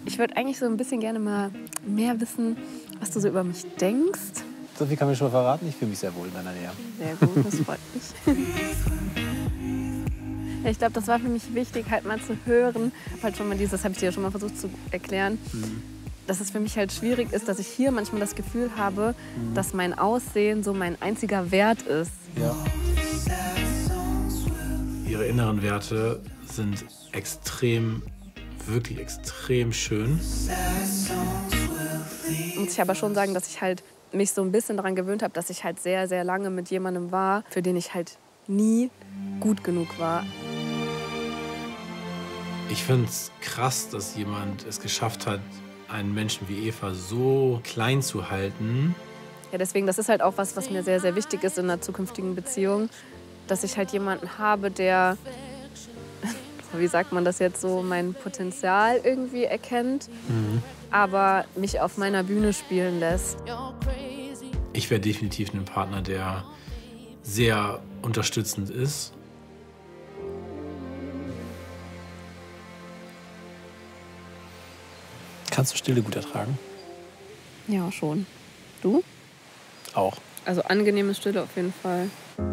Ich würde eigentlich so ein bisschen gerne mal mehr wissen, was du so über mich denkst. So viel kann mir schon verraten, ich fühle mich sehr wohl in deiner Nähe. Sehr gut, das freut mich. Ja, ich glaube, das war für mich wichtig, halt mal zu hören. Halt schon mal das habe ich dir ja schon mal versucht zu erklären, dass es für mich halt schwierig ist, dass ich hier manchmal das Gefühl habe, dass mein Aussehen so mein einziger Wert ist. Ja. Ihre inneren Werte sind extrem, wirklich extrem schön. Muss ich aber schon sagen, dass ich halt mich so ein bisschen daran gewöhnt habe, dass ich halt sehr, sehr lange mit jemandem war, für den ich halt nie gut genug war. Ich finde es krass, dass jemand es geschafft hat, einen Menschen wie Eva so klein zu halten. Ja, deswegen, das ist halt auch was, was mir sehr, sehr wichtig ist in einer zukünftigen Beziehung, dass ich halt jemanden habe, der, wie sagt man das jetzt so, mein Potenzial irgendwie erkennt, aber mich auf meiner Bühne spielen lässt. Ich wäre definitiv ein Partner, der sehr unterstützend ist. Kannst du Stille gut ertragen? Ja, schon. Du? Auch. Also angenehme Stille auf jeden Fall.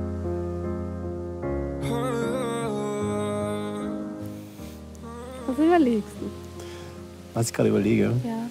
Was überlegst du? Was ich gerade überlege, Ja.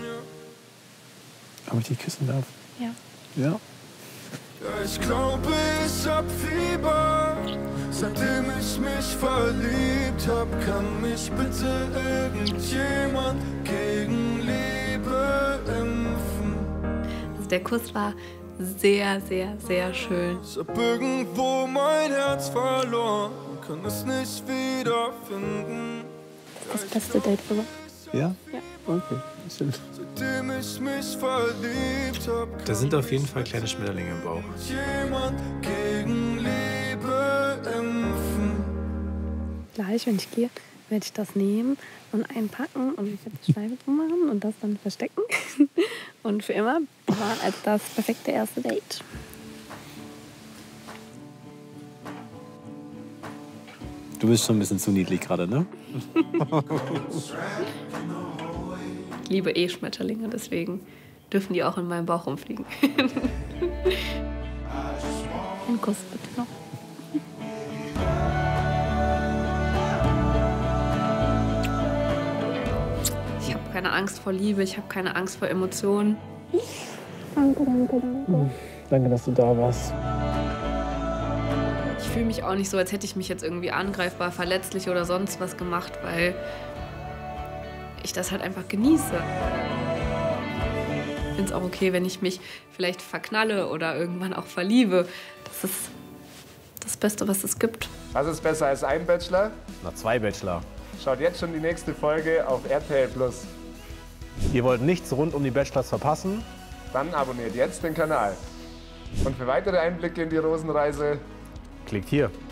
ob ich dich küssen darf. Ja. Ja. Ja, ich glaube, ich hab Fieber. Seitdem ich mich verliebt hab, kann mich bitte irgendjemand gegen Liebe impfen. Also der Kuss war sehr, sehr, sehr schön. Ich hab irgendwo mein Herz verloren, kann es nicht wiederfinden. Das beste Date ever. Ja? Ja. Okay, stimmt. Seitdem ich mich verliebt hab, Da sind auf jeden Fall kleine Schmetterlinge im Bauch. jemand gegen Liebe impfen. Gleich, wenn ich gehe, werde ich das nehmen und einpacken und ich werde die Scheibe drum machen und das dann verstecken. Und für immer bewahren als das perfekte erste Date. Du bist schon ein bisschen zu niedlich gerade, ne? Ich liebe eh Schmetterlinge, deswegen dürfen die auch in meinem Bauch rumfliegen. Einen Kuss bitte noch. Ich habe keine Angst vor Liebe, ich habe keine Angst vor Emotionen. Danke, dass du da warst. Ich fühle mich auch nicht so, als hätte ich mich jetzt irgendwie angreifbar, verletzlich oder sonst was gemacht, weil ich das halt einfach genieße. Ich finde es auch okay, wenn ich mich vielleicht verknalle oder irgendwann auch verliebe. Das ist das Beste, was es gibt. Was ist besser als ein Bachelor? Na, 2 Bachelor. Schaut jetzt schon die nächste Folge auf RTL+. Ihr wollt nichts rund um die Bachelors verpassen? Dann abonniert jetzt den Kanal. Und für weitere Einblicke in die Rosenreise Klickt hier.